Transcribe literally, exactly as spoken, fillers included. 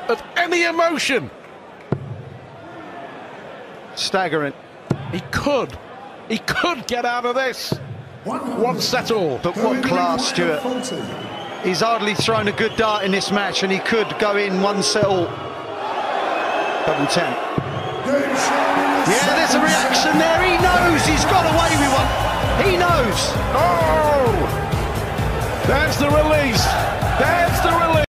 of any emotion. Staggering. He could, he could get out of this. One set all. But what class, Stuart. He's hardly thrown a good dart in this match, and he could go in one set all. Double ten. Yeah, there's a reaction there. He knows he's got away with one. He knows. Oh! There's the release. There's the release.